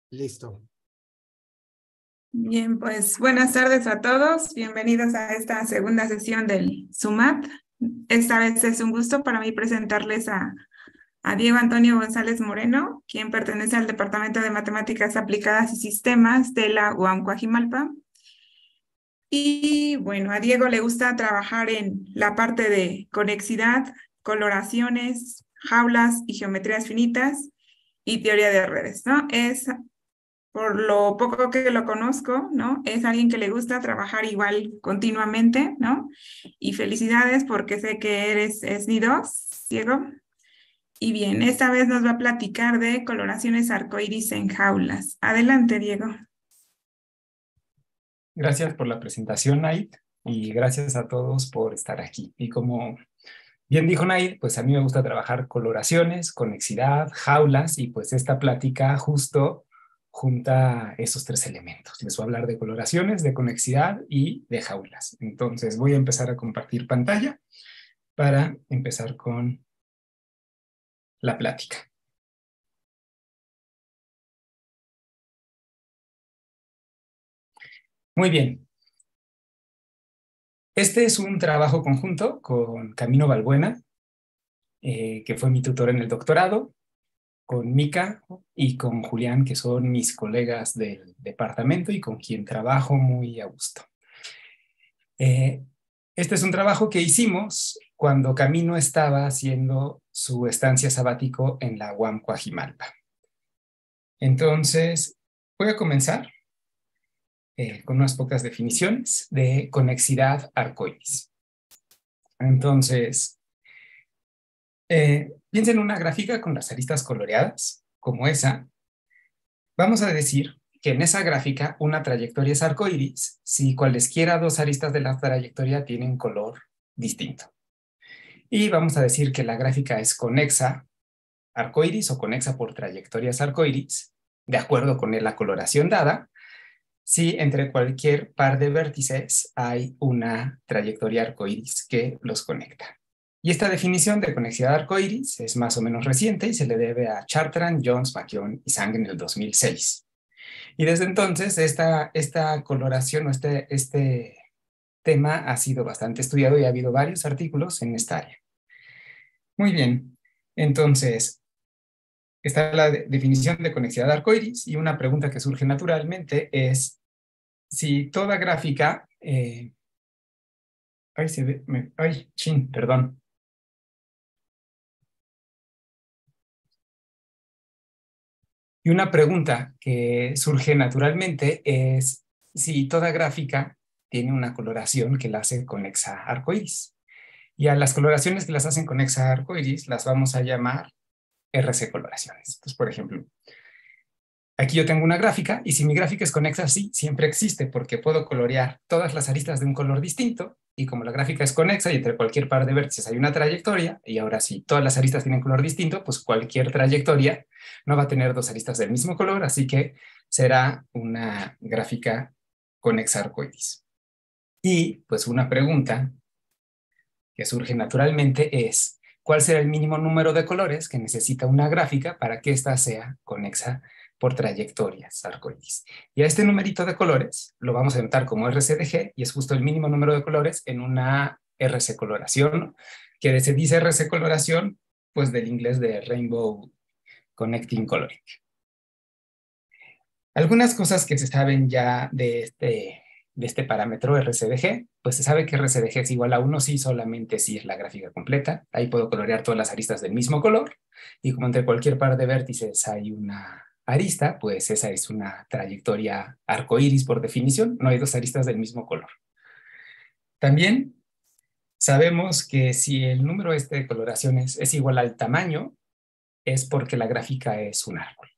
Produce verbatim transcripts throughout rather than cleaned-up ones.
Listo. Bien, pues buenas tardes a todos. Bienvenidos a esta segunda sesión del SUMAP. Esta vez es un gusto para mí presentarles a, a Diego Antonio González Moreno, quien pertenece al Departamento de Matemáticas Aplicadas y Sistemas de la U A M Coajimalpa. Y bueno, a Diego le gusta trabajar en la parte de conexidad, coloraciones, jaulas y geometrías finitas y teoría de redes, ¿no? Es por lo poco que lo conozco, ¿no? Es alguien que le gusta trabajar igual continuamente, ¿no? Y felicidades porque sé que eres S N I dos, Diego. Y bien, esta vez nos va a platicar de coloraciones arcoíris en jaulas. Adelante, Diego. Gracias por la presentación, Naid, y gracias a todos por estar aquí. Y como bien dijo Naid, pues a mí me gusta trabajar coloraciones, conexidad, jaulas, y pues esta plática justo junta esos tres elementos. Les voy a hablar de coloraciones, de conexidad y de jaulas. Entonces voy a empezar a compartir pantalla para empezar con la plática. Muy bien. Este es un trabajo conjunto con Camino Balbuena, eh, que fue mi tutor en el doctorado, con Mica y con Julián, que son mis colegas del departamento y con quien trabajo muy a gusto. Eh, este es un trabajo que hicimos cuando Camino estaba haciendo su estancia sabático en la U A M Coajimalpa. Entonces, voy a comenzar eh, con unas pocas definiciones de conexidad arcoíris. Entonces, eh, piensen en una gráfica con las aristas coloreadas, como esa. Vamos a decir que en esa gráfica una trayectoria es arcoíris si cualesquiera dos aristas de la trayectoria tienen color distinto. Y vamos a decir que la gráfica es conexa arcoíris o conexa por trayectorias arcoíris, de acuerdo con la coloración dada, si entre cualquier par de vértices hay una trayectoria arcoíris que los conecta. Y esta definición de conexidad arcoíris es más o menos reciente y se le debe a Chartrand, Jones, McKeown y Zhang en el dos mil seis. Y desde entonces esta, esta coloración o este, este tema ha sido bastante estudiado y ha habido varios artículos en esta área. Muy bien, entonces está la de, definición de conexidad arcoíris y una pregunta que surge naturalmente es si toda gráfica... Eh, ay, se ve, me, ay, chin, perdón. Y una pregunta que surge naturalmente es si toda gráfica tiene una coloración que la hace conexa arcoíris. Y a las coloraciones que las hacen conexa arcoíris las vamos a llamar R C coloraciones. Entonces, por ejemplo, aquí yo tengo una gráfica y si mi gráfica es conexa, sí, siempre existe porque puedo colorear todas las aristas de un color distinto y como la gráfica es conexa y entre cualquier par de vértices hay una trayectoria y ahora si todas las aristas tienen color distinto, pues cualquier trayectoria no va a tener dos aristas del mismo color, así que será una gráfica conexa arcoíris. Y pues una pregunta que surge naturalmente es ¿cuál será el mínimo número de colores que necesita una gráfica para que ésta sea conexa por trayectorias arcoíris? Y a este numerito de colores lo vamos a notar como R C de G y es justo el mínimo número de colores en una R C coloración, que se dice R C coloración pues del inglés de Rainbow Connecting Coloring. Algunas cosas que se saben ya de este, de este parámetro R C de G, pues se sabe que R C de G es igual a uno si solamente si es la gráfica completa. Ahí puedo colorear todas las aristas del mismo color y como entre cualquier par de vértices hay una arista, pues esa es una trayectoria arcoíris por definición, no hay dos aristas del mismo color. También sabemos que si el número este de coloraciones es igual al tamaño, es porque la gráfica es un árbol.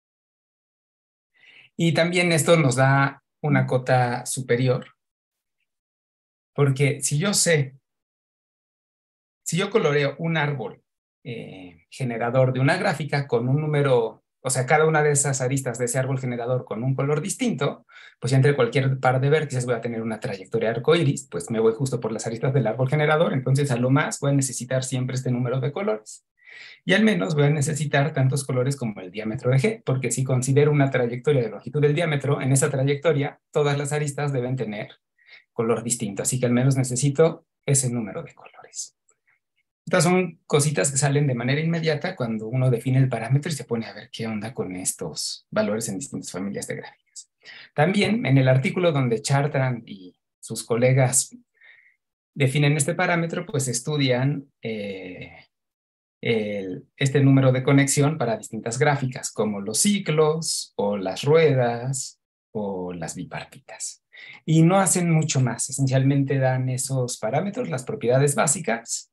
Y también esto nos da una cota superior, porque si yo sé, si yo coloreo un árbol eh, generador de una gráfica con un número, o sea, cada una de esas aristas de ese árbol generador con un color distinto, pues entre cualquier par de vértices voy a tener una trayectoria arcoíris, pues me voy justo por las aristas del árbol generador, entonces a lo más voy a necesitar siempre este número de colores. Y al menos voy a necesitar tantos colores como el diámetro de G, porque si considero una trayectoria de longitud del diámetro, en esa trayectoria todas las aristas deben tener color distinto, así que al menos necesito ese número de colores. Estas son cositas que salen de manera inmediata cuando uno define el parámetro y se pone a ver qué onda con estos valores en distintas familias de gráficas. También en el artículo donde Chartrand y sus colegas definen este parámetro, pues estudian eh, el, este número de conexión para distintas gráficas, como los ciclos, o las ruedas, o las bipartitas. Y no hacen mucho más, esencialmente dan esos parámetros, las propiedades básicas,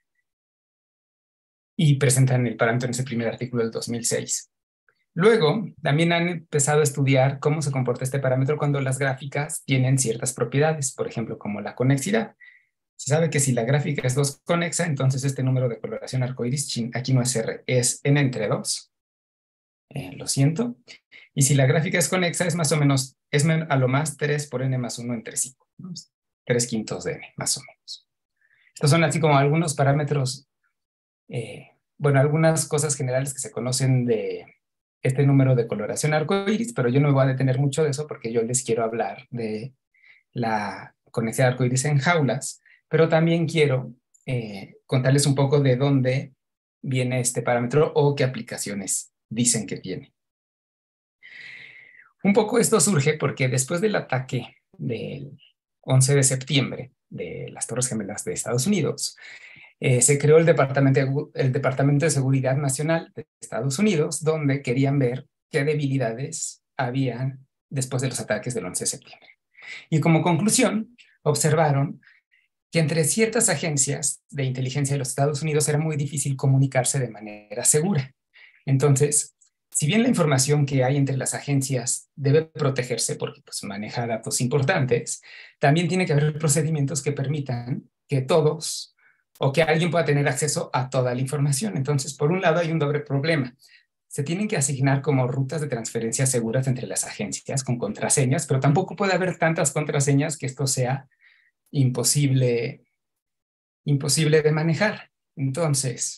y presentan el parámetro en ese primer artículo del dos mil seis. Luego, también han empezado a estudiar cómo se comporta este parámetro cuando las gráficas tienen ciertas propiedades, por ejemplo, como la conexidad. Se sabe que si la gráfica es dos conexa, entonces este número de coloración arcoíris, aquí no es R, es N entre dos. Eh, lo siento. Y si la gráfica es conexa, es más o menos, es a lo más tres por N más uno entre cinco. ¿No? tres quintos de N, más o menos. Estos son así como algunos parámetros, eh, bueno, algunas cosas generales que se conocen de este número de coloración arcoíris, pero yo no me voy a detener mucho de eso porque yo les quiero hablar de la conexidad arcoíris en jaulas, pero también quiero eh, contarles un poco de dónde viene este parámetro o qué aplicaciones dicen que tiene. Un poco esto surge porque después del ataque del once de septiembre de las Torres Gemelas de Estados Unidos, eh, se creó el Departamento, de, el Departamento de Seguridad Nacional de Estados Unidos, donde querían ver qué debilidades habían después de los ataques del once de septiembre. Y como conclusión, observaron que entre ciertas agencias de inteligencia de los Estados Unidos era muy difícil comunicarse de manera segura. Entonces, si bien la información que hay entre las agencias debe protegerse porque pues, maneja datos importantes, también tiene que haber procedimientos que permitan que todos o que alguien pueda tener acceso a toda la información. Entonces, por un lado hay un doble problema. Se tienen que asignar como rutas de transferencia seguras entre las agencias con contraseñas, pero tampoco puede haber tantas contraseñas que esto sea imposible, imposible de manejar. Entonces,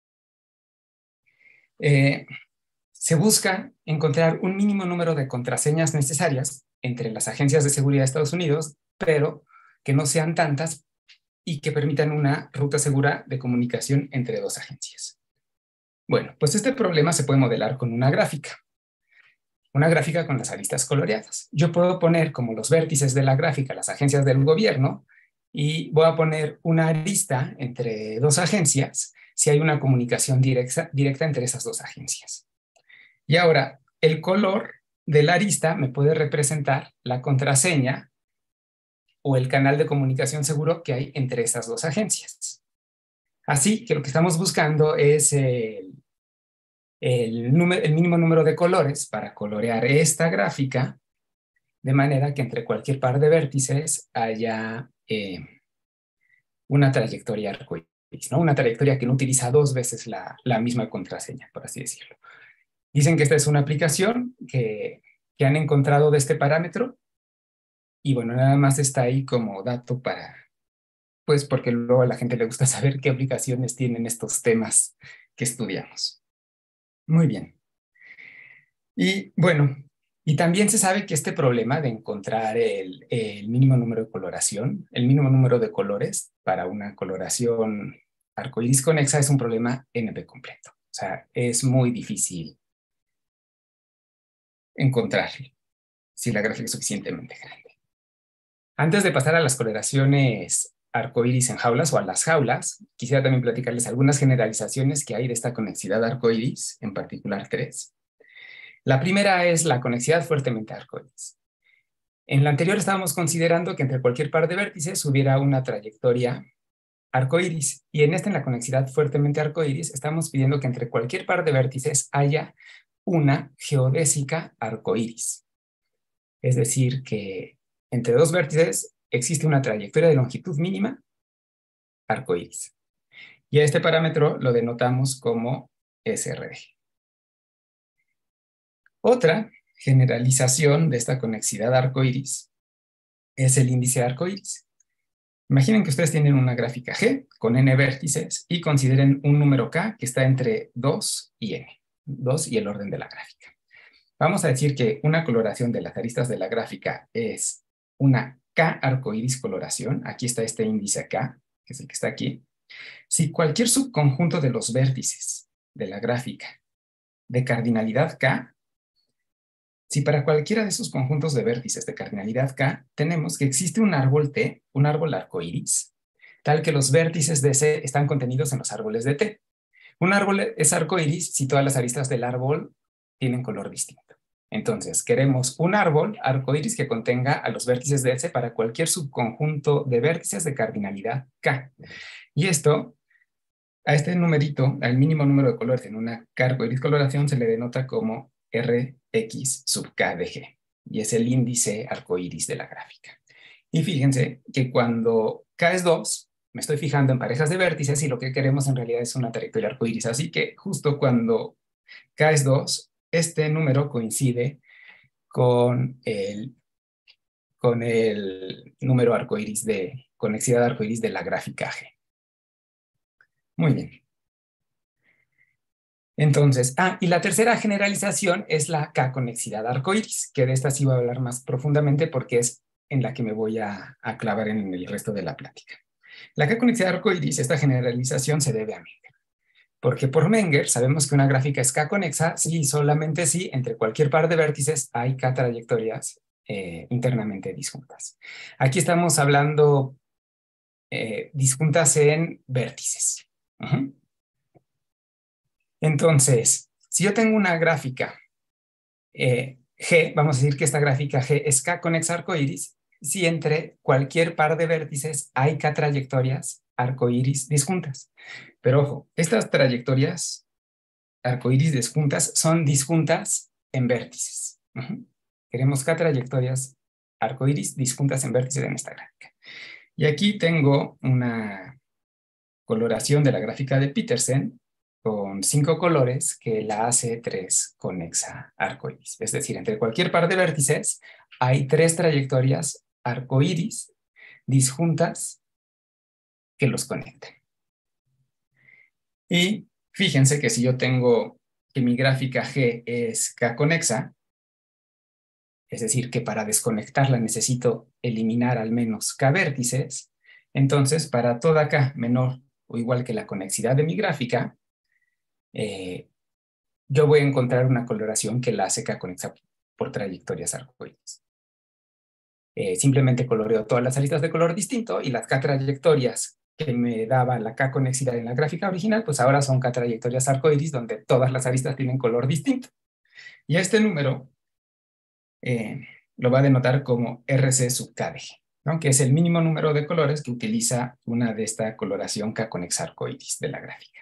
eh, se busca encontrar un mínimo número de contraseñas necesarias entre las agencias de seguridad de Estados Unidos, pero que no sean tantas y que permitan una ruta segura de comunicación entre dos agencias. Bueno, pues este problema se puede modelar con una gráfica. Una gráfica con las aristas coloreadas. Yo puedo poner como los vértices de la gráfica las agencias del gobierno y voy a poner una arista entre dos agencias si hay una comunicación directa, directa entre esas dos agencias. Y ahora, el color de la arista me puede representar la contraseña o el canal de comunicación seguro que hay entre esas dos agencias. Así que lo que estamos buscando es el, el, número, el mínimo número de colores para colorear esta gráfica, de manera que entre cualquier par de vértices haya eh, una trayectoria arcoíris, ¿no? Una trayectoria que no utiliza dos veces la, la misma contraseña, por así decirlo. Dicen que esta es una aplicación que, que han encontrado de este parámetro y bueno, nada más está ahí como dato para, pues porque luego a la gente le gusta saber qué aplicaciones tienen estos temas que estudiamos. Muy bien. Y bueno, y también se sabe que este problema de encontrar el, el mínimo número de coloración, el mínimo número de colores para una coloración arcoíris conexa es un problema N P completo. O sea, es muy difícil encontrarlo si la gráfica es suficientemente grande. Antes de pasar a las coloraciones arcoíris en jaulas o a las jaulas, quisiera también platicarles algunas generalizaciones que hay de esta conexidad arcoíris, en particular tres. La primera es la conexidad fuertemente arcoíris. En la anterior estábamos considerando que entre cualquier par de vértices hubiera una trayectoria arcoíris, y en esta, en la conexidad fuertemente arcoíris, estamos pidiendo que entre cualquier par de vértices haya una geodésica arcoíris. Es decir, que entre dos vértices existe una trayectoria de longitud mínima arcoíris. Y a este parámetro lo denotamos como S R G. Otra generalización de esta conexidad arcoíris es el índice arcoíris. Imaginen que ustedes tienen una gráfica G con n vértices y consideren un número K que está entre dos y n, dos y el orden de la gráfica. Vamos a decir que una coloración de las aristas de la gráfica es una K arcoíris coloración. Aquí está este índice K, que es el que está aquí. Si cualquier subconjunto de los vértices de la gráfica de cardinalidad K, si para cualquiera de esos conjuntos de vértices de cardinalidad K tenemos que existe un árbol T, un árbol arcoíris, tal que los vértices de C están contenidos en los árboles de T. Un árbol es arcoíris si todas las aristas del árbol tienen color distinto. Entonces, queremos un árbol arcoíris que contenga a los vértices de S para cualquier subconjunto de vértices de cardinalidad K. Y esto, a este numerito, al mínimo número de colores en una K arcoíris coloración, se le denota como Rx sub K de G. Y es el índice arcoíris de la gráfica. Y fíjense que cuando K es dos, me estoy fijando en parejas de vértices y lo que queremos en realidad es una trayectoria arcoíris. Así que justo cuando K es dos, este número coincide con el, con el número arcoíris de conexidad arcoíris de la gráfica G. Muy bien. Entonces, ah, y la tercera generalización es la K-conexidad arcoíris, que de esta sí voy a hablar más profundamente porque es en la que me voy a, a clavar en el resto de la plática. La K-conexidad arcoíris, esta generalización se debe a Menger. Porque por Menger sabemos que una gráfica es K-conexa si solamente si entre cualquier par de vértices hay K trayectorias eh, internamente disjuntas. Aquí estamos hablando eh, disjuntas en vértices. Uh-huh. Entonces, si yo tengo una gráfica eh, G, vamos a decir que esta gráfica G es K-conexa arcoíris si entre cualquier par de vértices hay K trayectorias arcoíris disjuntas. Pero ojo, estas trayectorias arcoíris disjuntas son disjuntas en vértices. Uh-huh. Queremos K trayectorias arcoíris disjuntas en vértices en esta gráfica. Y aquí tengo una coloración de la gráfica de Petersen con cinco colores que la hace tres conexa arcoíris. Es decir, entre cualquier par de vértices hay tres trayectorias arcoíris disjuntas que los conectan. Y fíjense que si yo tengo que mi gráfica G es K-conexa, es decir, que para desconectarla necesito eliminar al menos K vértices, entonces para toda K menor o igual que la conexidad de mi gráfica, eh, yo voy a encontrar una coloración que la hace K-conexa por trayectorias arcoíris. Eh, simplemente coloreo todas las aristas de color distinto y las K trayectorias que me daba la K-conexidad en la gráfica original, pues ahora son K trayectorias arcoíris donde todas las aristas tienen color distinto. Y a este número eh, lo va a denotar como R C sub K de G, ¿no? Que es el mínimo número de colores que utiliza una de esta coloración K-conexa arcoíris de la gráfica.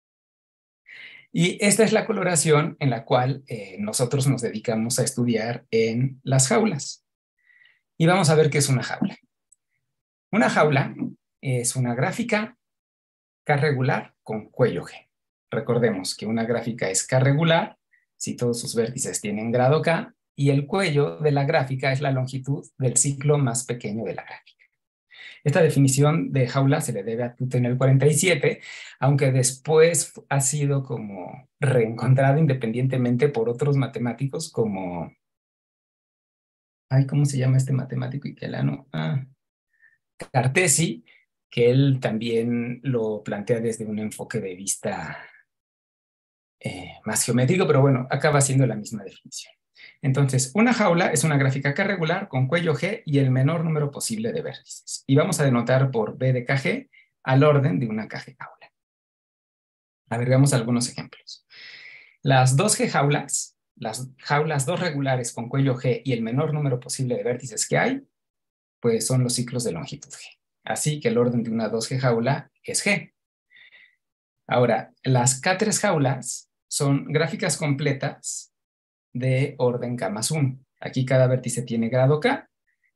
Y esta es la coloración en la cual eh, nosotros nos dedicamos a estudiar en las jaulas. Y vamos a ver qué es una jaula. Una jaula es una gráfica K regular con cuello G. Recordemos que una gráfica es K regular si todos sus vértices tienen grado K y el cuello de la gráfica es la longitud del ciclo más pequeño de la gráfica. Esta definición de jaula se le debe a Tut en el cuarenta y siete, aunque después ha sido como reencontrada independientemente por otros matemáticos como... Ay, ¿cómo se llama este matemático italiano? Ah, Cartesi, que él también lo plantea desde un enfoque de vista eh, más geométrico, pero bueno, acaba siendo la misma definición. Entonces, una jaula es una gráfica K regular con cuello G y el menor número posible de vértices. Y vamos a denotar por B de K G al orden de una K G jaula. A ver, veamos algunos ejemplos. Las dos G jaulas, las jaulas dos regulares con cuello G y el menor número posible de vértices que hay, pues son los ciclos de longitud G. Así que el orden de una dos G jaula es G. Ahora, las K tres jaulas son gráficas completas de orden K más uno. Aquí cada vértice tiene grado K.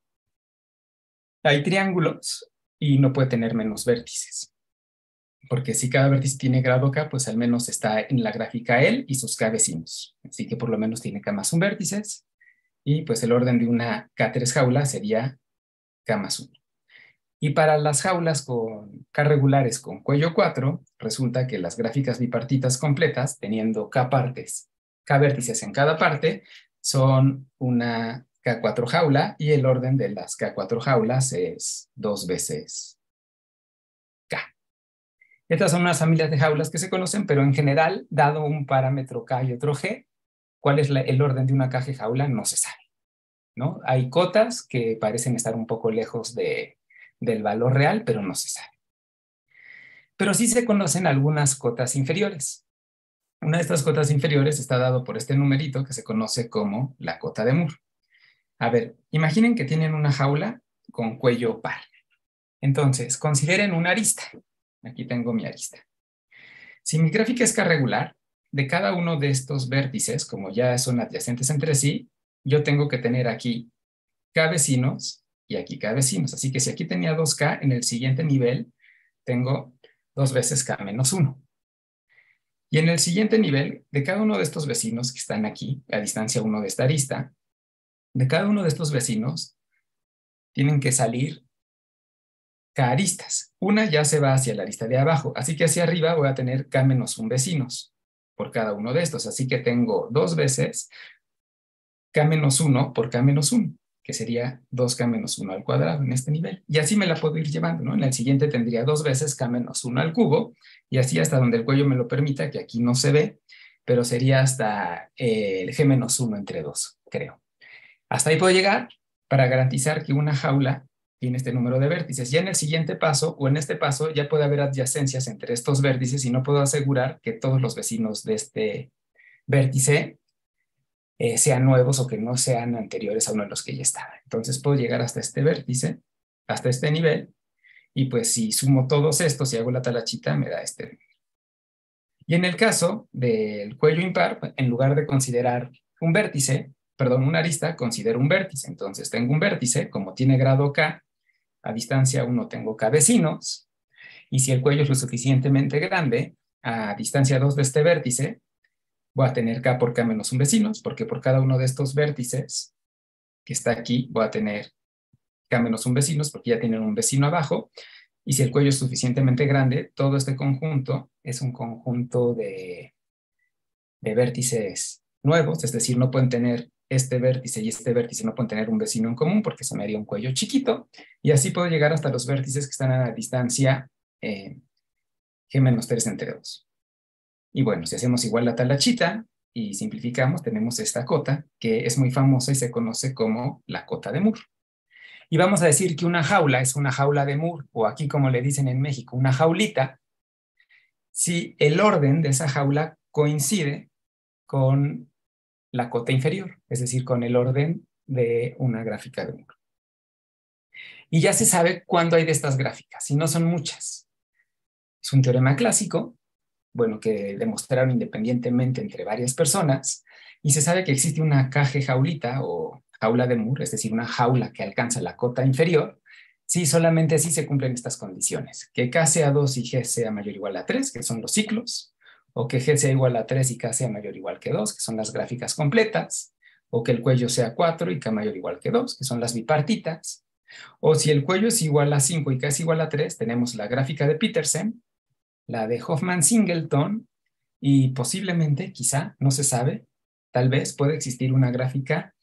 Hay triángulos y no puede tener menos vértices. Porque si cada vértice tiene grado K, pues al menos está en la gráfica él y sus K vecinos. Así que por lo menos tiene K más uno vértices. Y pues el orden de una K tres jaula sería K más uno. Y para las jaulas con K regulares con cuello cuatro, resulta que las gráficas bipartitas completas, teniendo K partes, K vértices en cada parte, son una K cuatro jaula y el orden de las K cuatro jaulas es dos veces K. Estas son unas familias de jaulas que se conocen, pero en general, dado un parámetro K y otro G, cuál es la, el orden de una K G jaula no se sabe, ¿no? Hay cotas que parecen estar un poco lejos de, del valor real, pero no se sabe. Pero sí se conocen algunas cotas inferiores. Una de estas cotas inferiores está dado por este numerito que se conoce como la cota de Moore. A ver, imaginen que tienen una jaula con cuello par. Entonces, consideren una arista. Aquí tengo mi arista. Si mi gráfica es K regular, de cada uno de estos vértices, como ya son adyacentes entre sí, yo tengo que tener aquí K vecinos y aquí K vecinos. Así que si aquí tenía dos K, en el siguiente nivel tengo dos veces K menos uno. Y en el siguiente nivel, de cada uno de estos vecinos que están aquí, a distancia uno de esta arista, de cada uno de estos vecinos tienen que salir K aristas. Una ya se va hacia la arista de abajo, así que hacia arriba voy a tener K menos un vecinos por cada uno de estos. Así que tengo dos veces K menos uno por K menos uno, que sería dos K menos uno al cuadrado en este nivel. Y así me la puedo ir llevando, ¿no? En el siguiente tendría dos veces K menos uno al cubo, y así hasta donde el cuello me lo permita, que aquí no se ve, pero sería hasta el G menos uno entre dos, creo. Hasta ahí puedo llegar para garantizar que una jaula tiene este número de vértices. Ya en el siguiente paso, o en este paso, ya puede haber adyacencias entre estos vértices y no puedo asegurar que todos los vecinos de este vértice eh, sean nuevos o que no sean anteriores a uno de los que ya estaban. Entonces puedo llegar hasta este vértice, hasta este nivel, y pues si sumo todos estos y hago la talachita, me da este número. Y en el caso del cuello impar, en lugar de considerar un vértice, perdón, una arista, considero un vértice. Entonces tengo un vértice, como tiene grado K, a distancia uno tengo K vecinos, y si el cuello es lo suficientemente grande, a distancia dos de este vértice, voy a tener K por K menos un vecinos, porque por cada uno de estos vértices que está aquí, voy a tener K menos un vecinos, porque ya tienen un vecino abajo, y si el cuello es suficientemente grande, todo este conjunto es un conjunto de, de vértices nuevos, es decir, no pueden tener este vértice y este vértice, no pueden tener un vecino en común porque se me haría un cuello chiquito, y así puedo llegar hasta los vértices que están a la distancia eh, G menos tres entre dos. Y bueno, si hacemos igual la talachita y simplificamos, tenemos esta cota que es muy famosa y se conoce como la cota de Moore. Y vamos a decir que una jaula es una jaula de Moore, o aquí como le dicen en México, una jaulita, si el orden de esa jaula coincide con la cota inferior, es decir, con el orden de una gráfica de Moore. Y ya se sabe cuándo hay de estas gráficas, y no son muchas. Es un teorema clásico, bueno, que demostraron independientemente entre varias personas, y se sabe que existe una K G jaulita o jaula de Moore, es decir, una jaula que alcanza la cota inferior, si solamente así se cumplen estas condiciones, que K sea dos y G sea mayor o igual a tres, que son los ciclos, o que G sea igual a tres y K sea mayor o igual que dos, que son las gráficas completas, o que el cuello sea cuatro y K mayor o igual que dos, que son las bipartitas, o si el cuello es igual a cinco y K es igual a tres, tenemos la gráfica de Petersen, la de Hoffman-Singleton, y posiblemente, quizá, no se sabe, tal vez puede existir una gráfica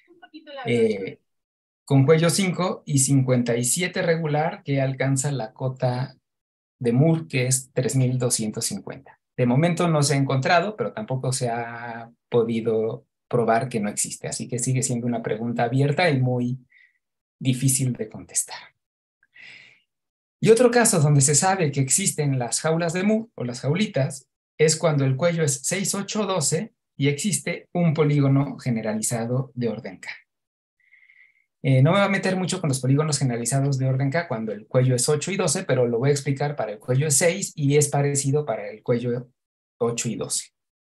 eh, con cuello cinco y cincuenta y siete regular que alcanza la cota de Moore, que es tres mil doscientos cincuenta. De momento no se ha encontrado, pero tampoco se ha podido probar que no existe, así que sigue siendo una pregunta abierta y muy difícil de contestar. Y otro caso donde se sabe que existen las jaulas de Moore o las jaulitas es cuando el cuello es seis, ocho, doce y existe un polígono generalizado de orden K. Eh, no me voy a meter mucho con los polígonos generalizados de orden K cuando el cuello es ocho y doce, pero lo voy a explicar para el cuello es seis y es parecido para el cuello ocho y doce.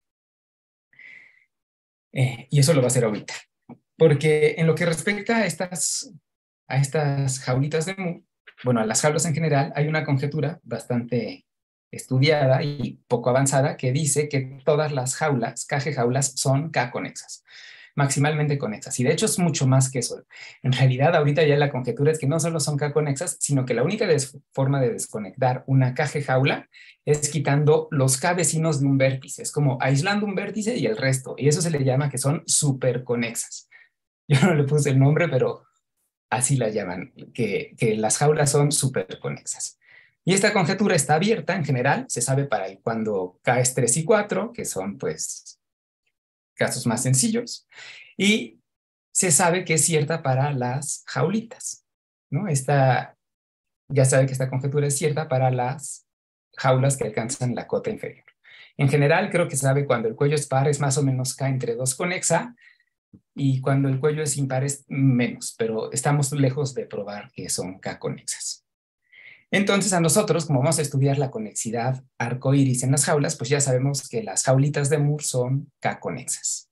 Eh, y eso lo va a hacer ahorita. Porque en lo que respecta a estas, a estas jaulitas de Moore, bueno, a las jaulas en general, hay una conjetura bastante estudiada y poco avanzada que dice que todas las jaulas, K G jaulas, son K conexas. maximalmente conexas. Y de hecho es mucho más que eso. En realidad, ahorita ya la conjetura es que no solo son K-conexas, sino que la única forma de desconectar una K-G jaula es quitando los K vecinos de un vértice. Es como aislando un vértice y el resto. Y eso se le llama que son superconexas. Yo no le puse el nombre, pero así la llaman, que, que las jaulas son superconexas. Y esta conjetura está abierta en general, se sabe para el cuando K es tres y cuatro, que son pues casos más sencillos, y se sabe que es cierta para las jaulitas, ¿no? Esta, ya sabe que esta conjetura es cierta para las jaulas que alcanzan la cota inferior. En general, creo que se sabe cuando el cuello es par es más o menos K entre dos conexa, y cuando el cuello es impar es menos, pero estamos lejos de probar que son K-conexas. Entonces, a nosotros, como vamos a estudiar la conexidad arcoíris en las jaulas, pues ya sabemos que las jaulitas de Moore son K-conexas.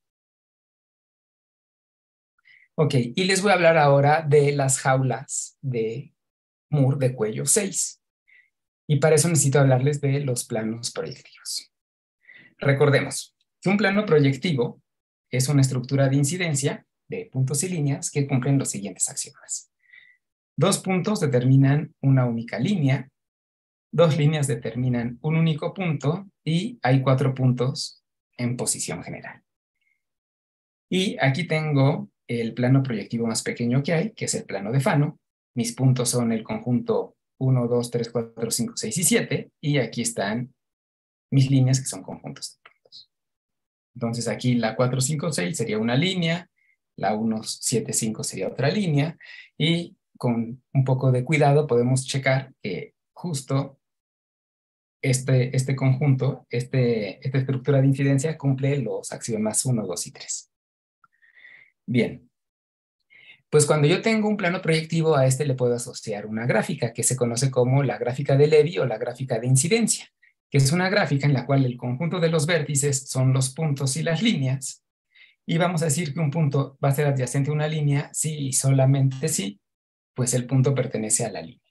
Ok, y les voy a hablar ahora de las jaulas de Moore de cuello seis. Y para eso necesito hablarles de los planos proyectivos. Recordemos que un plano proyectivo es una estructura de incidencia de puntos y líneas que cumplen los siguientes axiomas. Dos puntos determinan una única línea, dos líneas determinan un único punto y hay cuatro puntos en posición general. Y aquí tengo el plano proyectivo más pequeño que hay, que es el plano de Fano. Mis puntos son el conjunto uno, dos, tres, cuatro, cinco, seis y siete, y aquí están mis líneas que son conjuntos de puntos. Entonces aquí la cuatro, cinco, seis sería una línea, la uno, siete, cinco sería otra línea, y con un poco de cuidado podemos checar que justo este, este conjunto, este, esta estructura de incidencia cumple los axiomas uno, dos y tres. Bien, pues cuando yo tengo un plano proyectivo, a este le puedo asociar una gráfica que se conoce como la gráfica de Levy o la gráfica de incidencia, que es una gráfica en la cual el conjunto de los vértices son los puntos y las líneas, y vamos a decir que un punto va a ser adyacente a una línea si y solamente si, pues el punto pertenece a la línea.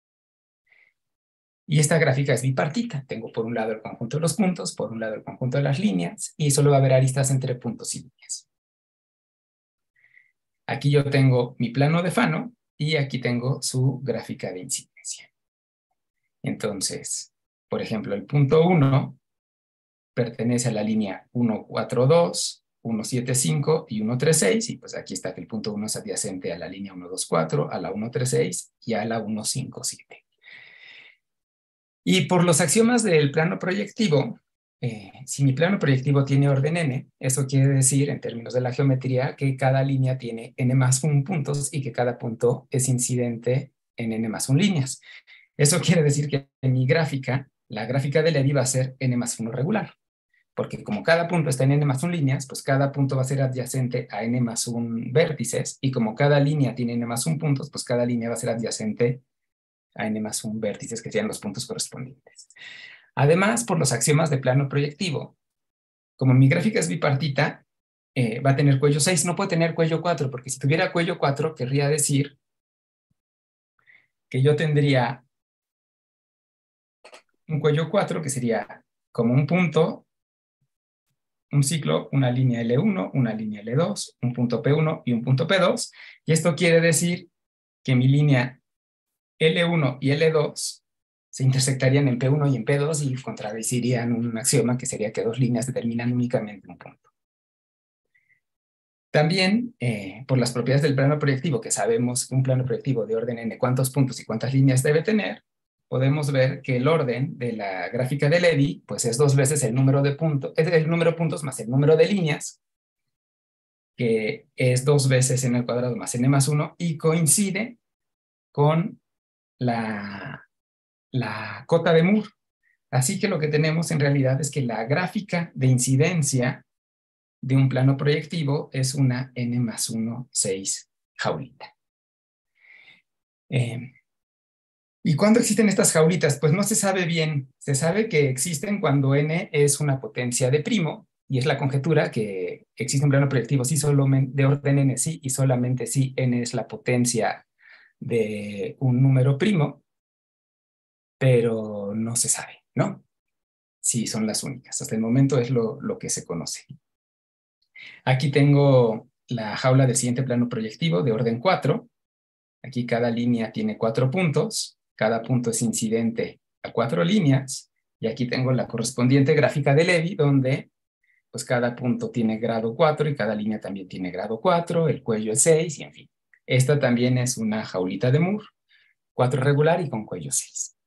Y esta gráfica es bipartita. Tengo por un lado el conjunto de los puntos, por un lado el conjunto de las líneas, y solo va a haber aristas entre puntos y líneas. Aquí yo tengo mi plano de Fano y aquí tengo su gráfica de incidencia. Entonces, por ejemplo, el punto uno pertenece a la línea uno, cuatro, dos, uno, siete, cinco y uno, tres, seis, y pues aquí está que el punto uno es adyacente a la línea uno, dos, cuatro, a la uno, tres, seis y a la uno, cinco, siete. Y por los axiomas del plano proyectivo, eh, si mi plano proyectivo tiene orden n, eso quiere decir, en términos de la geometría, que cada línea tiene n más un puntos y que cada punto es incidente en n más un líneas. Eso quiere decir que en mi gráfica, la gráfica de Levy va a ser n más uno regular, porque como cada punto está en n más un líneas, pues cada punto va a ser adyacente a n más un vértices, y como cada línea tiene n más un puntos, pues cada línea va a ser adyacente a n más un vértices, que serían los puntos correspondientes. Además, por los axiomas de plano proyectivo, como mi gráfica es bipartita, eh, va a tener cuello seis, no puede tener cuello cuatro, porque si tuviera cuello cuatro, querría decir que yo tendría un cuello cuatro, que sería como un punto, un ciclo, una línea L uno, una línea L dos, un punto P uno y un punto P dos, y esto quiere decir que mi línea L uno y L dos se intersectarían en P uno y en P dos y contradecirían un axioma que sería que dos líneas determinan únicamente un punto. También, eh, por las propiedades del plano proyectivo, que sabemos que un plano proyectivo de orden n cuántos puntos y cuántas líneas debe tener, podemos ver que el orden de la gráfica de Levy pues es dos veces el número de puntos, es el número de puntos más el número de líneas, que es dos veces n al cuadrado más n más uno, y coincide con la la cota de Moore. Así que lo que tenemos en realidad es que la gráfica de incidencia de un plano proyectivo es una n más uno, seis jaulita. Eh, ¿Y cuándo existen estas jaulitas? Pues no se sabe bien. Se sabe que existen cuando n es una potencia de primo, y es la conjetura que existe un plano proyectivo sí, solo de orden n sí, y solamente si n es la potencia de un número primo, pero no se sabe, ¿no? Sí, son las únicas. Hasta el momento es lo, lo que se conoce. Aquí tengo la jaula del siguiente plano proyectivo de orden cuatro. Aquí cada línea tiene cuatro puntos. Cada punto es incidente a cuatro líneas. Y aquí tengo la correspondiente gráfica de Levy, donde pues cada punto tiene grado cuatro y cada línea también tiene grado cuatro, el cuello es seis y en fin. Esta también es una jaulita de Moore, cuatro regular y con cuello seis.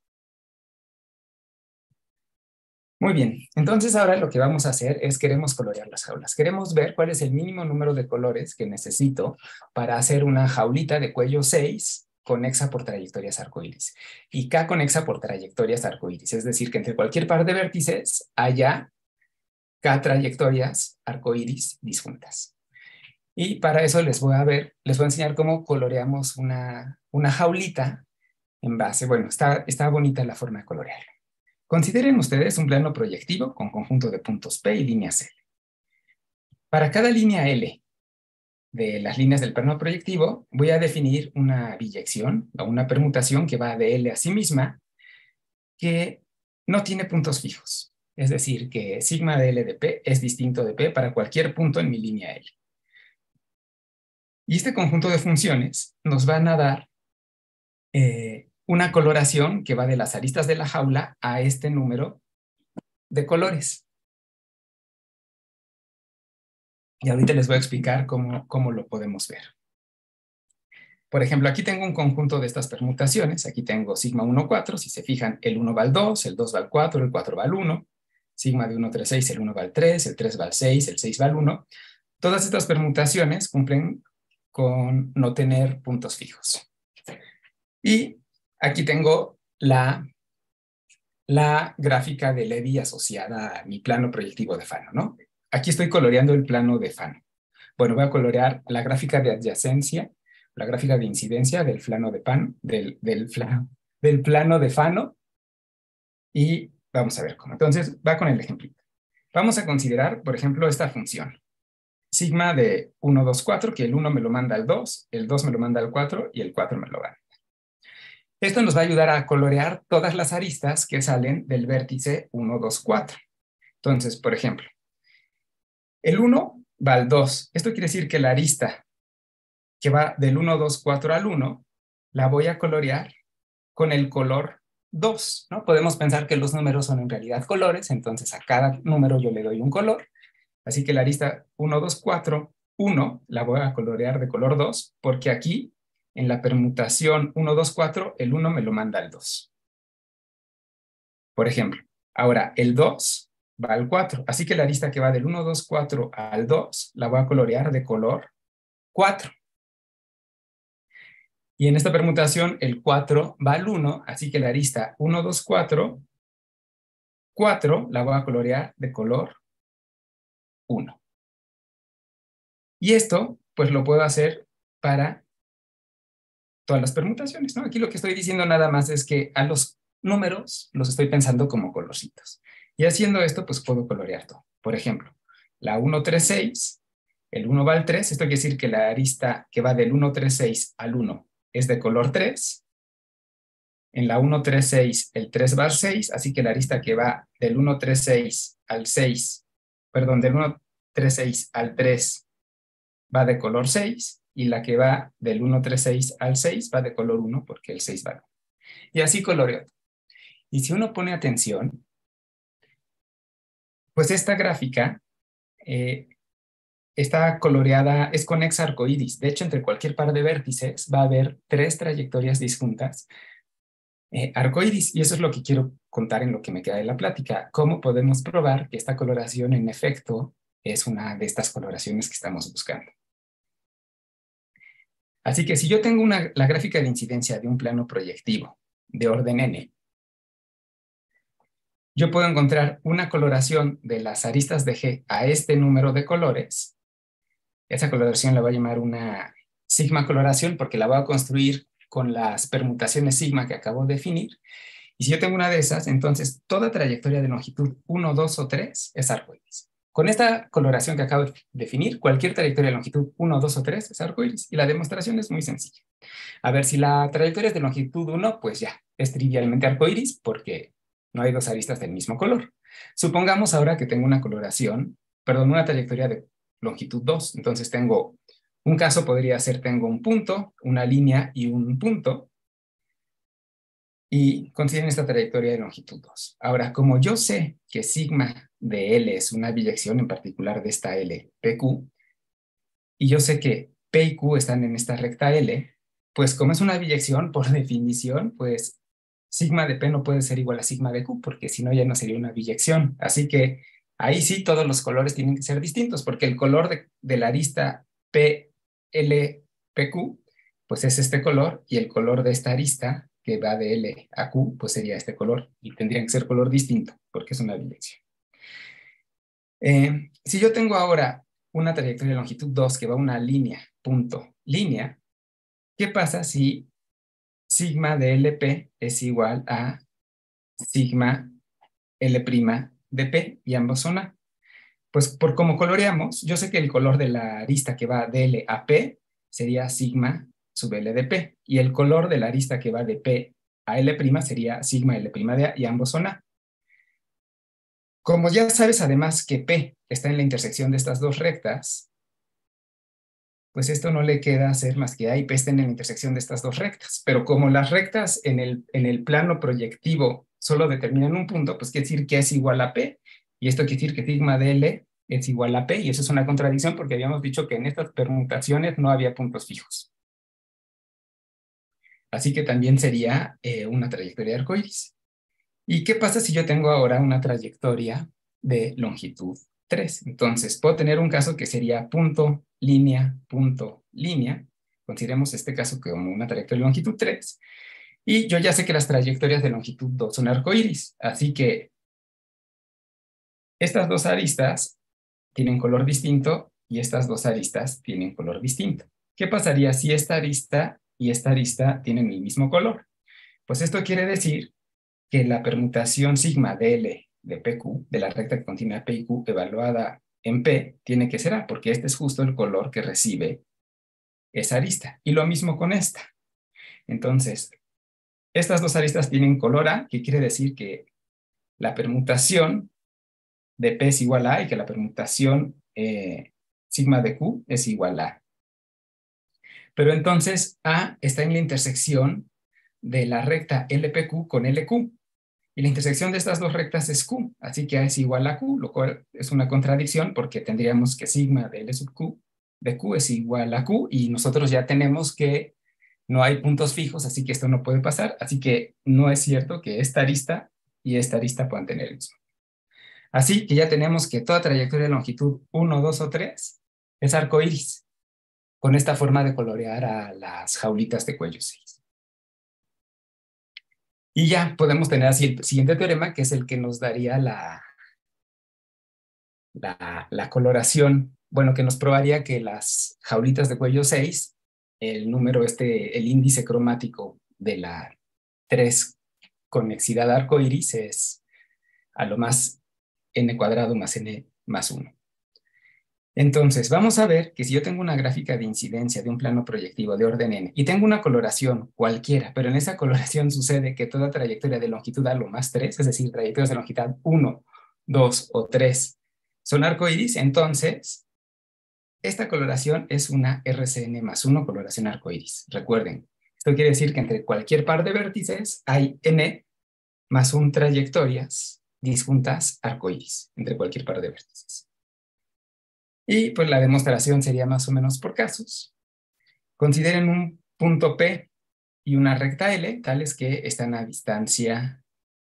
Muy bien, entonces ahora lo que vamos a hacer es queremos colorear las jaulas. Queremos ver cuál es el mínimo número de colores que necesito para hacer una jaulita de cuello seis conexa por trayectorias arcoíris. Y K conexa por trayectorias arcoíris, es decir, que entre cualquier par de vértices haya K trayectorias arcoíris disjuntas. Y para eso les voy a ver, les voy a enseñar cómo coloreamos una, una jaulita en base. Bueno, está, está bonita la forma de colorearla. Consideren ustedes un plano proyectivo con conjunto de puntos P y líneas L. Para cada línea L de las líneas del plano proyectivo, voy a definir una biyección o una permutación que va de L a sí misma, que no tiene puntos fijos. Es decir, que sigma de L de P es distinto de P para cualquier punto en mi línea L. Y este conjunto de funciones nos van a dar eh, una coloración que va de las aristas de la jaula a este número de colores. Y ahorita les voy a explicar cómo, cómo lo podemos ver. Por ejemplo, aquí tengo un conjunto de estas permutaciones. Aquí tengo sigma uno, cuatro. Si se fijan, el uno va al dos, el dos va al cuatro, el cuatro va al uno. Sigma de uno, tres, seis, el uno va al tres, el tres va al seis, el seis va al uno. Todas estas permutaciones cumplen con no tener puntos fijos. Y aquí tengo la, la gráfica de Levy asociada a mi plano proyectivo de Fano, ¿no? Aquí estoy coloreando el plano de Fano. Bueno, voy a colorear la gráfica de adyacencia, la gráfica de incidencia del plano de Pan, del, del, plano, del plano de Fano, y vamos a ver cómo. Entonces, va con el ejemplito. Vamos a considerar, por ejemplo, esta función. Sigma de uno, dos, cuatro, que el uno me lo manda al dos, el dos me lo manda al cuatro y el cuatro me lo va. Esto nos va a ayudar a colorear todas las aristas que salen del vértice uno, dos, cuatro. Entonces, por ejemplo, el uno va al dos. Esto quiere decir que la arista que va del uno, dos, cuatro al uno, la voy a colorear con el color dos, ¿no? Podemos pensar que los números son en realidad colores, entonces a cada número yo le doy un color. Así que la arista uno, dos, cuatro, uno la voy a colorear de color dos, porque aquí, en la permutación uno, dos, cuatro, el uno me lo manda al dos. Por ejemplo, ahora el dos va al cuatro, así que la arista que va del uno, dos, cuatro al dos la voy a colorear de color cuatro. Y en esta permutación el cuatro va al uno, así que la arista uno, dos, cuatro, cuatro la voy a colorear de color uno. Y esto, pues lo puedo hacer para todas las permutaciones, ¿no? Aquí lo que estoy diciendo nada más es que a los números los estoy pensando como colorcitos. Y haciendo esto, pues puedo colorear todo. Por ejemplo, la uno, tres, seis, el uno va al tres, esto quiere decir que la arista que va del uno, tres, seis al uno es de color tres. En la uno, tres, seis, el tres va al seis, así que la arista que va del uno, tres, seis al seis, perdón, del uno, tres, seis al tres va de color seis, y la que va del uno, tres, seis al seis va de color uno, porque el seis va al uno. Y así coloreo. Y si uno pone atención, pues esta gráfica eh, está coloreada, es conexa arcoíris. De hecho, entre cualquier par de vértices va a haber tres trayectorias disjuntas eh, arcoíris. Y eso es lo que quiero contar en lo que me queda de la plática. ¿Cómo podemos probar que esta coloración en efecto es una de estas coloraciones que estamos buscando? Así que si yo tengo una, la gráfica de incidencia de un plano proyectivo de orden n, yo puedo encontrar una coloración de las aristas de G a este número de colores. Esa coloración la voy a llamar una sigma coloración porque la voy a construir con las permutaciones sigma que acabo de definir. Y si yo tengo una de esas, entonces toda trayectoria de longitud uno, dos o tres es arcoíris. Con esta coloración que acabo de definir, cualquier trayectoria de longitud uno, dos o tres es arcoíris. Y la demostración es muy sencilla. A ver, si la trayectoria es de longitud uno, pues ya, es trivialmente arcoíris porque no hay dos aristas del mismo color. Supongamos ahora que tengo una coloración, perdón, una trayectoria de longitud dos. Entonces tengo, un caso podría ser, tengo un punto, una línea y un punto. Y consideren esta trayectoria de longitud dos. Ahora, como yo sé que sigma de L es una biyección en particular de esta L, P Q, y yo sé que P y Q están en esta recta L, pues como es una biyección, por definición, pues sigma de P no puede ser igual a sigma de Q, porque si no ya no sería una biyección. Así que ahí sí todos los colores tienen que ser distintos, porque el color de, de la arista P L P Q, pues es este color, y el color de esta arista que va de L a Q, pues sería este color, y tendrían que ser color distinto, porque es una biyección. Eh, si yo tengo ahora una trayectoria de longitud dos que va a una línea, punto, línea, ¿qué pasa si sigma de L P es igual a sigma L' de P y ambos son A? Pues por como coloreamos, yo sé que el color de la arista que va de L a P sería sigma sub L de P, y el color de la arista que va de P a L' sería sigma L' de A, y ambos son A. Como ya sabes además que P está en la intersección de estas dos rectas, pues esto no le queda hacer más que A y P estén en la intersección de estas dos rectas. Pero como las rectas en el, en el plano proyectivo solo determinan un punto, pues quiere decir que es igual a P, y esto quiere decir que sigma de L es igual a P, y eso es una contradicción porque habíamos dicho que en estas permutaciones no había puntos fijos. Así que también sería eh, una trayectoria de arcoíris. ¿Y qué pasa si yo tengo ahora una trayectoria de longitud tres? Entonces, puedo tener un caso que sería punto, línea, punto, línea. Consideremos este caso como una trayectoria de longitud tres. Y yo ya sé que las trayectorias de longitud dos son arcoíris. Así que estas dos aristas tienen color distinto y estas dos aristas tienen color distinto. ¿Qué pasaría si esta arista y esta arista tienen el mismo color? Pues esto quiere decir que la permutación sigma de L de P Q, de la recta que contiene a P y Q evaluada en P, tiene que ser A, porque este es justo el color que recibe esa arista. Y lo mismo con esta. Entonces, estas dos aristas tienen color A, que quiere decir que la permutación de P es igual a A y que la permutación eh, sigma de Q es igual a A. Pero entonces A está en la intersección de la recta L P Q con L Q. Y la intersección de estas dos rectas es Q, así que A es igual a Q, lo cual es una contradicción porque tendríamos que sigma de L sub Q de Q es igual a Q, y nosotros ya tenemos que no hay puntos fijos, así que esto no puede pasar, así que no es cierto que esta arista y esta arista puedan tener el mismo. Así que ya tenemos que toda trayectoria de longitud uno, dos o tres es arcoíris, con esta forma de colorear a las jaulitas de cuello seis. Y ya podemos tener así el siguiente teorema, que es el que nos daría la, la, la coloración, bueno, que nos probaría que las jaulitas de cuello seis, el número este, el índice cromático de la tres conexidad arcoíris es a lo más n cuadrado más n más uno. Entonces, vamos a ver que si yo tengo una gráfica de incidencia de un plano proyectivo de orden n y tengo una coloración cualquiera, pero en esa coloración sucede que toda trayectoria de longitud a lo más tres, es decir, trayectorias de longitud uno, dos o tres, son arcoíris, entonces esta coloración es una R C N más uno coloración arcoíris. Recuerden, esto quiere decir que entre cualquier par de vértices hay n más un trayectorias disjuntas arcoíris, entre cualquier par de vértices. Y pues la demostración sería más o menos por casos. Consideren un punto P y una recta L, tales que están a distancia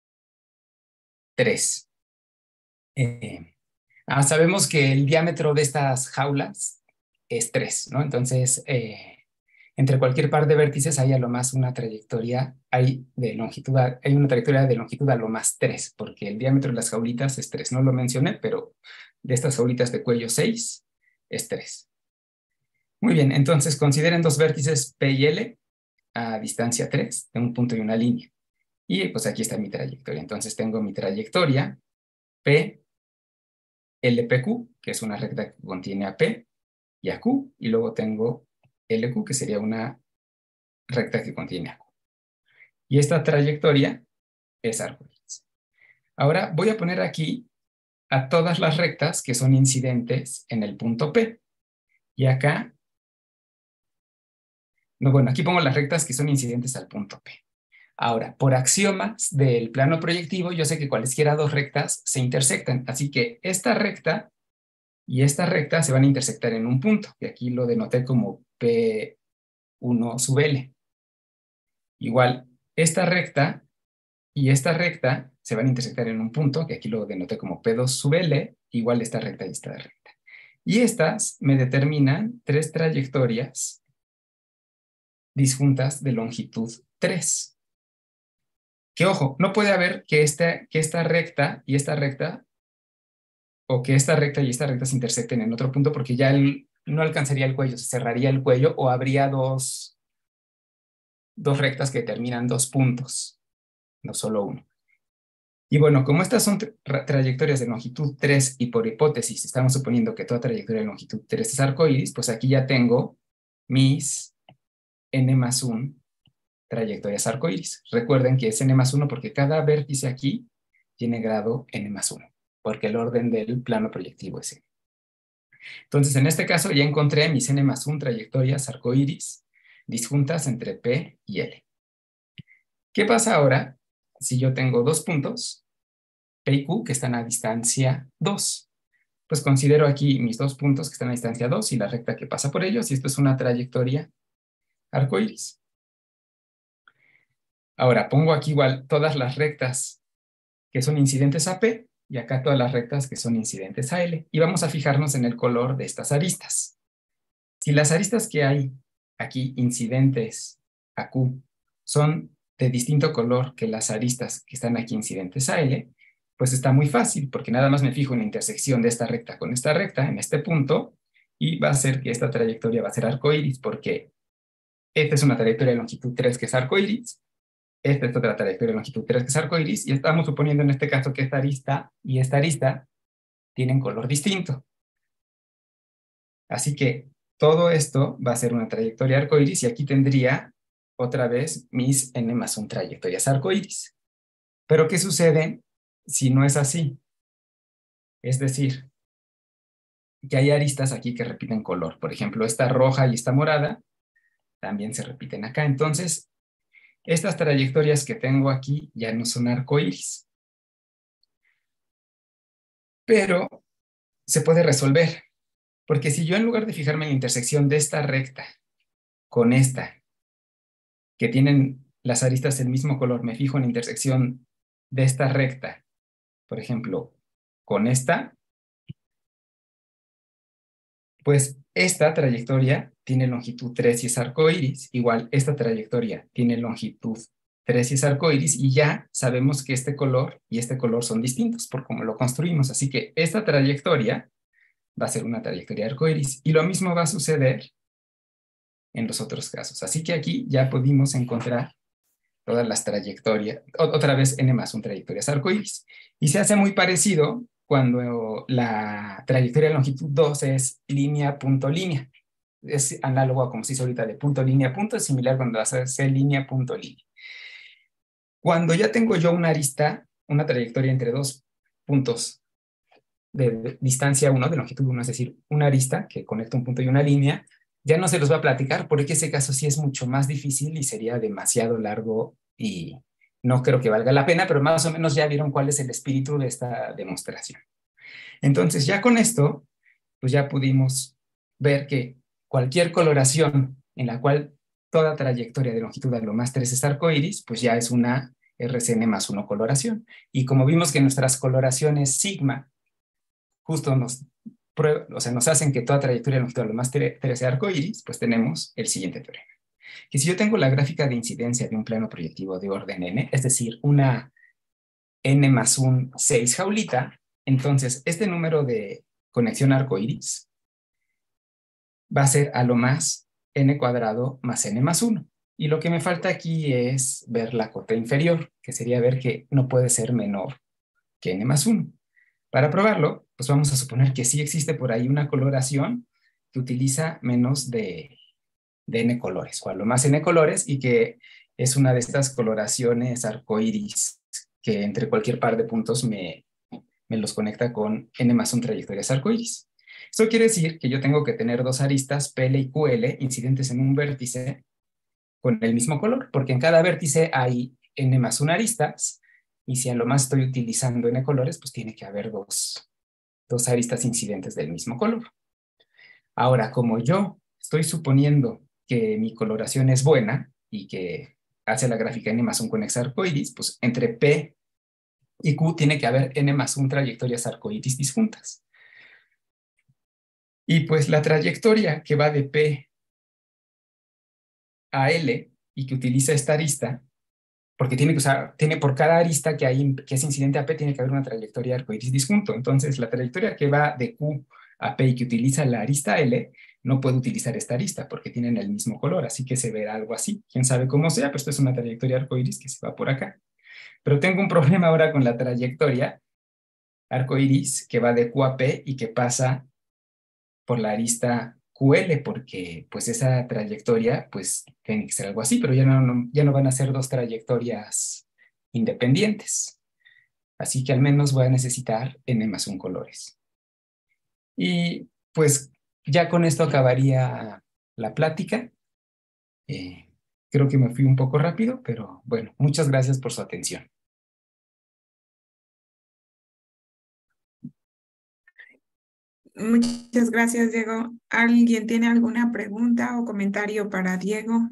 tres. Eh, ah, sabemos que el diámetro de estas jaulas es tres, ¿no? Entonces, eh, entre cualquier par de vértices hay a lo más una trayectoria, hay, de longitud a, hay una trayectoria de longitud a lo más tres, porque el diámetro de las jaulitas es tres. No lo mencioné, pero de estas jaulitas de cuello seis, es tres. Muy bien, entonces consideren dos vértices P y L a distancia tres, de un punto y una línea. Y pues aquí está mi trayectoria. Entonces tengo mi trayectoria P, L P Q, que es una recta que contiene a P y a Q, y luego tengo L Q, que sería una recta que contiene a Q. Y esta trayectoria es arcoíris. Ahora voy a poner aquí a todas las rectas que son incidentes en el punto P. Y acá, no, bueno, aquí pongo las rectas que son incidentes al punto P. Ahora, por axiomas del plano proyectivo, yo sé que cualesquiera dos rectas se intersectan, así que esta recta y esta recta se van a intersectar en un punto, que aquí lo denoté como P uno sub L. Igual, esta recta y esta recta se van a intersectar en un punto, que aquí lo denoté como P dos sub L, igual esta recta y esta recta. Y estas me determinan tres trayectorias disjuntas de longitud tres. Que ojo, no puede haber que esta, que esta recta y esta recta, o que esta recta y esta recta se intersecten en otro punto, porque ya el, no alcanzaría el cuello, se cerraría el cuello, o habría dos, dos rectas que terminan dos puntos, no solo uno. Y bueno, como estas son tra trayectorias de longitud tres, y por hipótesis estamos suponiendo que toda trayectoria de longitud tres es arcoíris, pues aquí ya tengo mis n más uno trayectorias arcoíris. Recuerden que es n más uno porque cada vértice aquí tiene grado n más uno, porque el orden del plano proyectivo es n. Entonces, en este caso ya encontré mis n más uno trayectorias arcoíris disjuntas entre P y L. ¿Qué pasa ahora si yo tengo dos puntos, P y Q, que están a distancia dos? Pues considero aquí mis dos puntos que están a distancia dos y la recta que pasa por ellos, y esto es una trayectoria arcoíris. Ahora, pongo aquí igual todas las rectas que son incidentes a P, y acá todas las rectas que son incidentes a L. Y vamos a fijarnos en el color de estas aristas. Si las aristas que hay aquí incidentes a Q son de distinto color que las aristas que están aquí incidentes a L, pues está muy fácil, porque nada más me fijo en la intersección de esta recta con esta recta, en este punto, y va a ser que esta trayectoria va a ser arcoíris, porque esta es una trayectoria de longitud tres que es arcoíris, esta es otra trayectoria de longitud tres que es arcoíris, y estamos suponiendo en este caso que esta arista y esta arista tienen color distinto. Así que todo esto va a ser una trayectoria arcoíris, y aquí tendría otra vez mis n más uno trayectorias arcoíris. Pero ¿qué sucede si no es así? Es decir, que hay aristas aquí que repiten color. Por ejemplo, esta roja y esta morada también se repiten acá. Entonces, estas trayectorias que tengo aquí ya no son arcoíris. Pero se puede resolver, porque si yo en lugar de fijarme en la intersección de esta recta con esta, que tienen las aristas del mismo color, me fijo en la intersección de esta recta, por ejemplo, con esta, pues esta trayectoria tiene longitud tres y es arcoíris, igual esta trayectoria tiene longitud tres y es arcoíris, y ya sabemos que este color y este color son distintos por cómo lo construimos, así que esta trayectoria va a ser una trayectoria arcoíris, y lo mismo va a suceder en los otros casos. Así que aquí ya pudimos encontrar todas las trayectorias, otra vez n más uno trayectorias arcoíris. Y se hace muy parecido cuando la trayectoria de longitud dos es línea, punto, línea. Es análogo a como se hizo ahorita de punto, línea, punto, es similar cuando vas a hacer línea, punto, línea. Cuando ya tengo yo una arista, una trayectoria entre dos puntos de, de distancia uno, de longitud uno, es decir, una arista que conecta un punto y una línea, ya no se los va a platicar porque ese caso sí es mucho más difícil y sería demasiado largo y no creo que valga la pena, pero más o menos ya vieron cuál es el espíritu de esta demostración. Entonces ya con esto, pues ya pudimos ver que cualquier coloración en la cual toda trayectoria de longitud a lo más tres es arcoíris, pues ya es una R C N más uno coloración. Y como vimos que nuestras coloraciones sigma justo nos, o sea, nos hacen que toda trayectoria de longitud a lo más tres sea arcoíris, pues tenemos el siguiente teorema. Que si yo tengo la gráfica de incidencia de un plano proyectivo de orden n, es decir, una n más un seis jaulita, entonces este número de conexión arcoíris va a ser a lo más n cuadrado más n más uno. Y lo que me falta aquí es ver la cota inferior, que sería ver que no puede ser menor que n más uno. Para probarlo, pues vamos a suponer que sí existe por ahí una coloración que utiliza menos de, de n colores, o a lo más n colores, y que es una de estas coloraciones arcoíris que entre cualquier par de puntos me, me los conecta con n más un trayectorias arcoíris. Esto quiere decir que yo tengo que tener dos aristas P L y Q L incidentes en un vértice con el mismo color, porque en cada vértice hay n más una aristas, y si a lo más estoy utilizando n colores, pues tiene que haber dos, dos aristas incidentes del mismo color. Ahora, como yo estoy suponiendo que mi coloración es buena y que hace la gráfica n más un conexa arcoíris, pues entre P y Q tiene que haber n más un trayectorias arcoíris disjuntas. Y pues la trayectoria que va de P a L y que utiliza esta arista, porque tiene que usar, tiene por cada arista que, hay, que es incidente a P, tiene que haber una trayectoria arcoíris disjunto. Entonces, la trayectoria que va de Q a P y que utiliza la arista L, no puede utilizar esta arista porque tienen el mismo color, así que se verá algo así. Quién sabe cómo sea, pero esto es una trayectoria arcoíris que se va por acá. Pero tengo un problema ahora con la trayectoria arcoíris que va de Q a P y que pasa por la arista Q L, porque pues esa trayectoria pues tiene que ser algo así, pero ya no, no, ya no van a ser dos trayectorias independientes. Así que al menos voy a necesitar n más un colores. Y pues ya con esto acabaría la plática. Eh, creo que me fui un poco rápido, pero bueno, muchas gracias por su atención. Muchas gracias, Diego. ¿Alguien tiene alguna pregunta o comentario para Diego?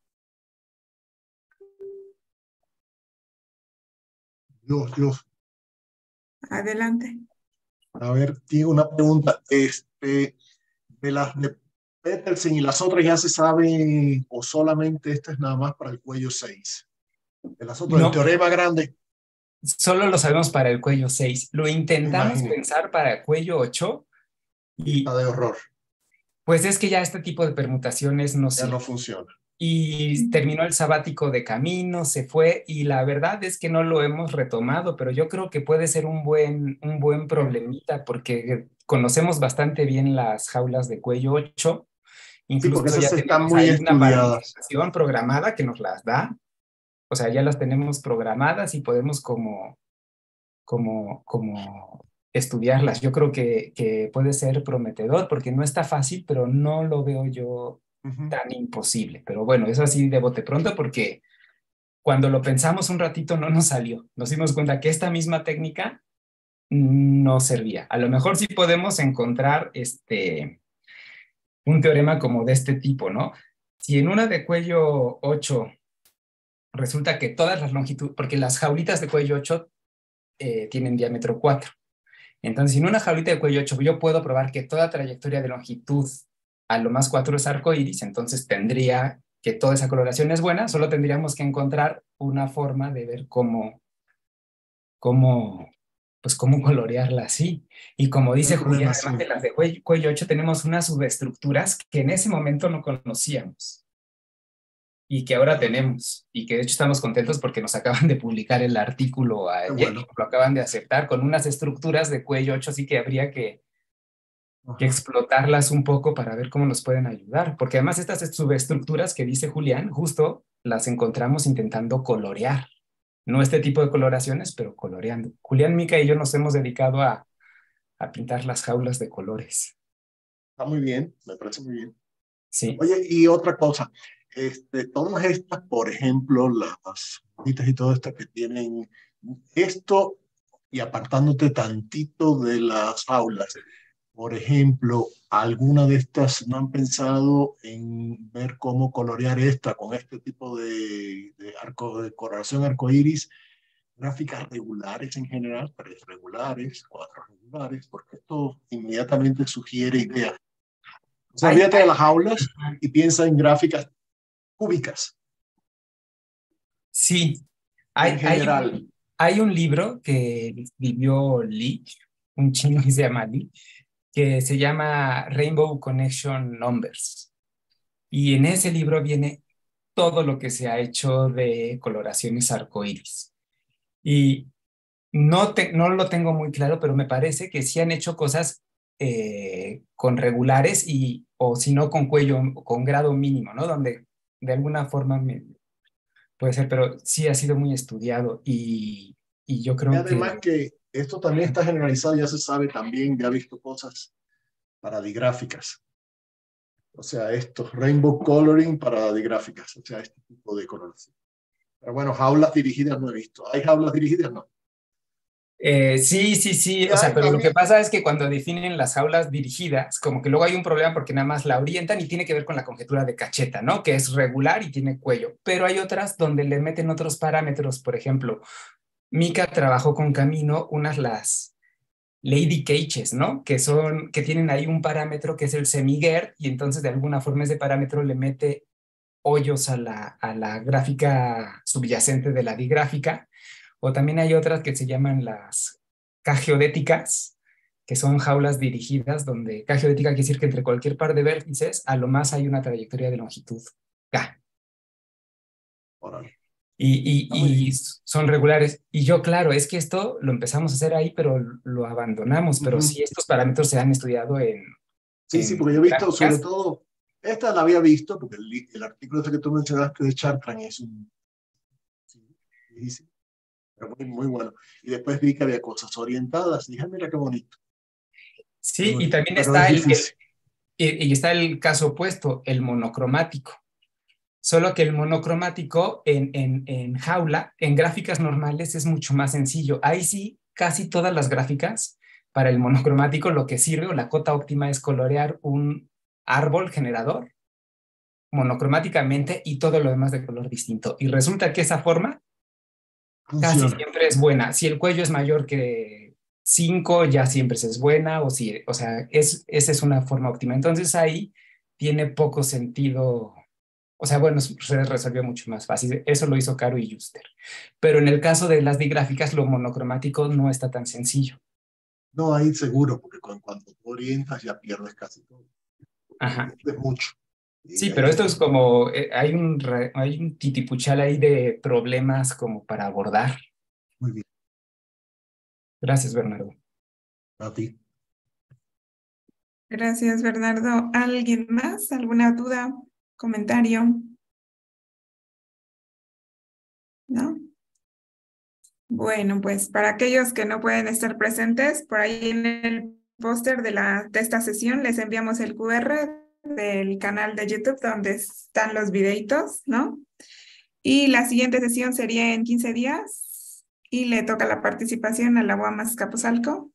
Dios, Dios. Adelante. A ver, Diego, una pregunta. Este, de las de Petersen y las otras ya se sabe, o solamente esta es nada más para el cuello seis. De las otras, el No, teorema grande. solo lo sabemos para el cuello seis. Lo intentamos Imagínate. pensar para el cuello ocho y Está de horror. pues es que ya este tipo de permutaciones no Ya sirven. no funciona. Y terminó el sabático de camino, se fue, y la verdad es que no lo hemos retomado, pero yo creo que puede ser un buen, un buen problemita, porque conocemos bastante bien las jaulas de cuello ocho, Sí, porque incluso esas ya están tenemos muy ahí una estudiadas. parametrización programada que nos las da, o sea, ya las tenemos programadas y podemos como, como, como estudiarlas. Yo creo que, que puede ser prometedor, porque no está fácil, pero no lo veo yo Uh-huh. tan imposible. Pero bueno, eso así de bote pronto, porque cuando lo pensamos un ratito no nos salió. Nos dimos cuenta que esta misma técnica no servía. A lo mejor sí podemos encontrar este, un teorema como de este tipo, ¿no? Si en una de cuello ocho resulta que todas las longitudes, porque las jaulitas de cuello ocho eh, tienen diámetro cuatro. Entonces, si en una jaulita de cuello ocho yo puedo probar que toda trayectoria de longitud a lo más cuatro es arcoíris, entonces tendría que toda esa coloración es buena, solo tendríamos que encontrar una forma de ver cómo, cómo, pues cómo colorearla así. Y como dice El Julián, problema, sí. además de las de cuello, cuello ocho, tenemos unas subestructuras que en ese momento no conocíamos y que ahora tenemos, y que de hecho estamos contentos porque nos acaban de publicar el artículo ayer, bueno. lo acaban de aceptar con unas estructuras de cuello ocho, así que habría que, que explotarlas un poco para ver cómo nos pueden ayudar, porque además estas subestructuras que dice Julián, justo las encontramos intentando colorear, no este tipo de coloraciones, pero coloreando. Julián, Mica y yo nos hemos dedicado a, a pintar las jaulas de colores. Está muy bien, me parece muy bien. Sí. Oye, y otra cosa, este, todas estas, por ejemplo, las bolitas y todo esto que tienen esto, y apartándote tantito de las aulas, por ejemplo, alguna de estas no han pensado en ver cómo colorear esta con este tipo de, de arco de coloración arcoíris, gráficas regulares en general, tres regulares, cuatro regulares, porque esto inmediatamente sugiere ideas. O sea, Hay, olvídate de hay, las aulas y piensa en gráficas cúbicas sí, en hay, hay, general. un, hay un libro que escribió Lee, un chino que se llama Lee, que se llama Rainbow Connection Numbers. Y en ese libro viene todo lo que se ha hecho de coloraciones arcoíris. Y no, te, no lo tengo muy claro, pero me parece que sí han hecho cosas eh, con regulares y, o si no, con cuello, con grado mínimo, ¿no? Donde de alguna forma me, puede ser, pero sí ha sido muy estudiado y, y yo Y creo además que... que Esto también está generalizado, ya se sabe también, ya he visto cosas para digráficas. O sea, estos rainbow coloring para digráficas, o sea, este tipo de coloración. Pero bueno, jaulas dirigidas no he visto. ¿Hay jaulas dirigidas? No. Eh, sí, sí, sí, Y o sea, hay pero lo que también. pasa es que cuando definen las jaulas dirigidas, como que luego hay un problema porque nada más la orientan y tiene que ver con la conjetura de Cacheta, ¿no? Que es regular y tiene cuello, pero hay otras donde le meten otros parámetros, por ejemplo, Mika trabajó con Camino unas las Lady Cages, ¿no? Que son, que tienen ahí un parámetro que es el semiguer y entonces de alguna forma ese parámetro le mete hoyos a la, a la gráfica subyacente de la digráfica. O también hay otras que se llaman las K-geodéticas, que son jaulas dirigidas, donde K-geodética quiere decir que entre cualquier par de vértices, a lo más hay una trayectoria de longitud K. Órale. Y, Está muy y, y bien. son regulares. Y yo, claro, es que esto lo empezamos a hacer ahí, pero lo abandonamos. Pero Ujú. sí, estos parámetros se han estudiado en, Sí, sí, en porque yo he visto, sobre gráficas. todo, esta la había visto, porque el, li- el artículo ese que tú mencionaste de Chartrand es un, sí, viejísimo, pero muy, muy bueno. Y después vi que había cosas orientadas, y dije, "Ah, mira qué bonito, qué Sí, y bonito", también pero es está el, el- difícil. y, y está el caso opuesto, el monocromático. Solo que el monocromático en, en, en jaula, en gráficas normales, es mucho más sencillo. Ahí sí, casi todas las gráficas para el monocromático lo que sirve o la cota óptima es colorear un árbol generador monocromáticamente y todo lo demás de color distinto. Y resulta que esa forma casi Funciona. siempre es buena. Si el cuello es mayor que cinco ya siempre es buena, o si, o sea, es, esa es una forma óptima. Entonces ahí tiene poco sentido. O sea, bueno, se resolvió mucho más fácil. Eso lo hizo Caro y Juster. Pero en el caso de las digráficas, lo monocromático no está tan sencillo. No, ahí seguro, porque con- cuando tú orientas ya pierdes casi todo. Ajá. Pierdes mucho. Y Sí, ahí pero esto sí. es como, eh, hay un, re- hay un titipuchal ahí de problemas como para abordar. Muy bien. Gracias, Bernardo. A ti. Gracias, Bernardo. ¿Alguien más? ¿Alguna duda? ¿Comentario? ¿No? Bueno, pues para aquellos que no pueden estar presentes, por ahí en el póster de la, de esta sesión les enviamos el Q R del canal de YouTube donde están los videitos, ¿no? Y la siguiente sesión sería en quince días y le toca la participación a la U A M Azcapotzalco.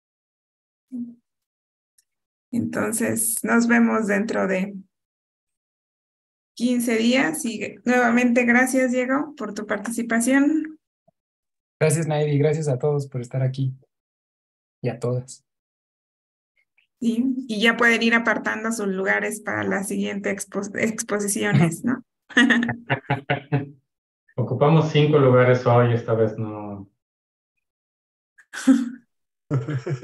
Entonces, nos vemos dentro de quince días y nuevamente gracias, Diego, por tu participación. Gracias, Naidi. Gracias a todos por estar aquí y a todas. ¿Sí? Y ya pueden ir apartando sus lugares para las siguientes expo exposiciones, ¿no? Ocupamos cinco lugares hoy, esta vez no.